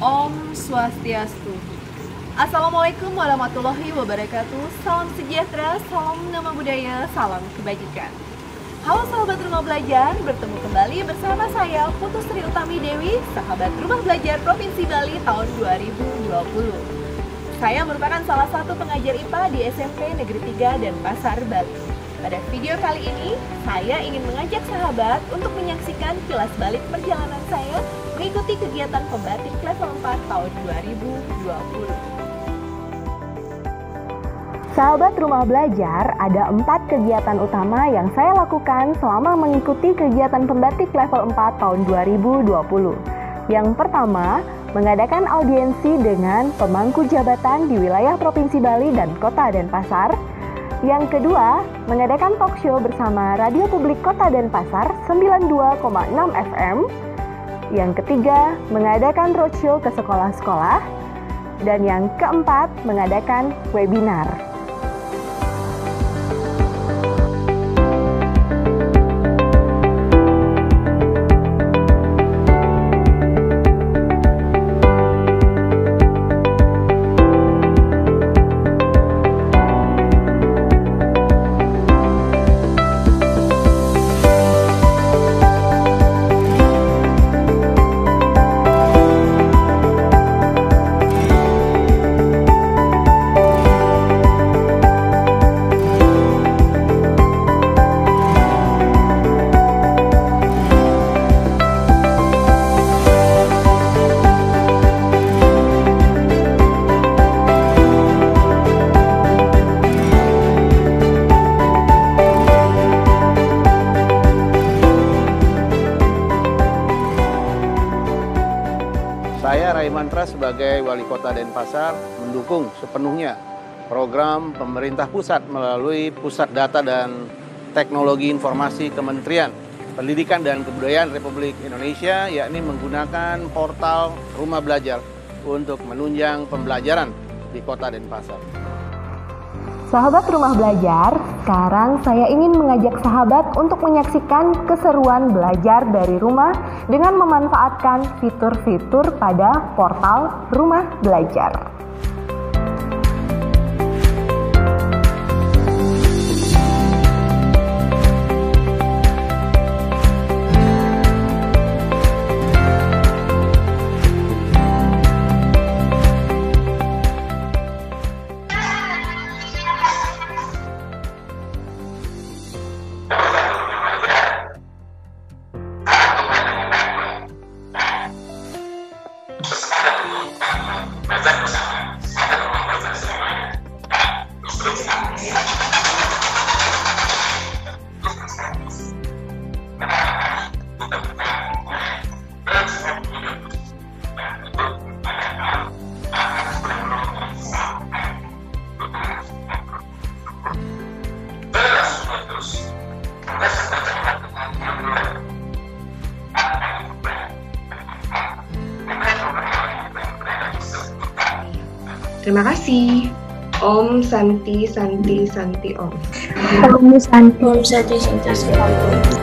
Om Swastiastu. Assalamualaikum warahmatullahi wabarakatuh. Salam sejahtera, salam nama budaya, salam kebajikan. Halo sahabat Rumah Belajar, bertemu kembali bersama saya Putu Sri Utami Dewi, sahabat Rumah Belajar Provinsi Bali tahun 2020. Saya merupakan salah satu pengajar IPA di SMP Negeri 3 Denpasar, Bali. Pada video kali ini, saya ingin mengajak sahabat untuk menyaksikan kilas balik perjalanan saya mengikuti kegiatan pembatik level 4 tahun 2020. Sahabat Rumah Belajar, ada 4 kegiatan utama yang saya lakukan selama mengikuti kegiatan pembatik level 4 tahun 2020. Yang pertama, mengadakan audiensi dengan pemangku jabatan di wilayah Provinsi Bali dan Kota Denpasar. Yang kedua, mengadakan talk show bersama Radio Publik Kota Denpasar 92,6 FM. Yang ketiga, mengadakan roadshow ke sekolah-sekolah. Dan yang keempat, mengadakan webinar. Saya Rai Mantra sebagai Wali Kota Denpasar mendukung sepenuhnya program pemerintah pusat melalui Pusat Data dan Teknologi Informasi Kementerian Pendidikan dan Kebudayaan Republik Indonesia, yakni menggunakan portal Rumah Belajar untuk menunjang pembelajaran di Kota Denpasar. Sahabat Rumah Belajar, sekarang saya ingin mengajak sahabat untuk menyaksikan keseruan belajar dari rumah dengan memanfaatkan fitur-fitur pada portal Rumah Belajar. Terima kasih. Om Santi Santi Santi Om. Om Santi Santi Santi Om.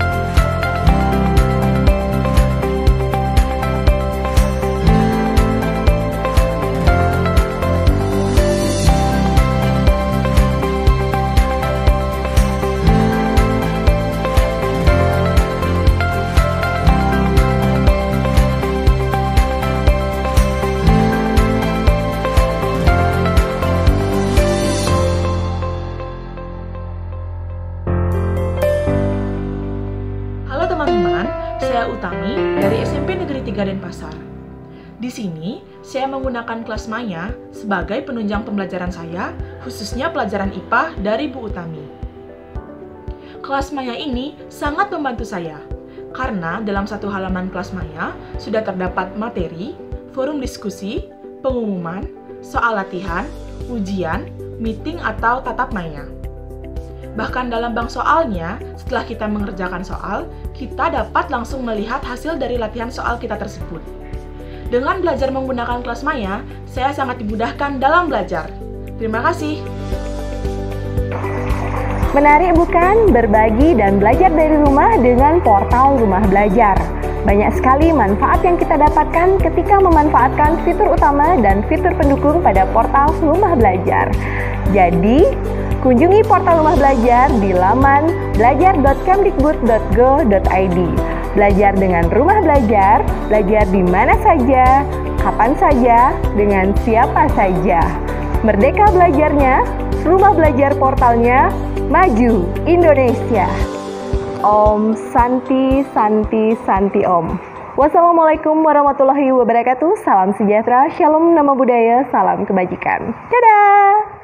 Saya Utami dari SMP Negeri 3 Denpasar. Di sini, saya menggunakan kelas Maya sebagai penunjang pembelajaran saya, khususnya pelajaran IPA dari Bu Utami. Kelas Maya ini sangat membantu saya, karena dalam satu halaman kelas Maya sudah terdapat materi, forum diskusi, pengumuman, soal latihan, ujian, meeting atau tatap maya. Bahkan dalam bank soalnya, setelah kita mengerjakan soal, kita dapat langsung melihat hasil dari latihan soal kita tersebut. Dengan belajar menggunakan kelas Maya, saya sangat dimudahkan dalam belajar. Terima kasih. Menarik bukan? Berbagi dan belajar dari rumah dengan portal Rumah Belajar. Banyak sekali manfaat yang kita dapatkan ketika memanfaatkan fitur utama dan fitur pendukung pada portal Rumah Belajar. Jadi, kunjungi portal Rumah Belajar di laman belajar.kemdikbud.go.id. Belajar dengan Rumah Belajar, belajar di mana saja, kapan saja, dengan siapa saja. Merdeka belajarnya, Rumah Belajar portalnya, maju Indonesia. Om Santi Santi Santi Om. Wassalamualaikum warahmatullahi wabarakatuh. Salam sejahtera, shalom, nama budaya, salam kebajikan. Dadah.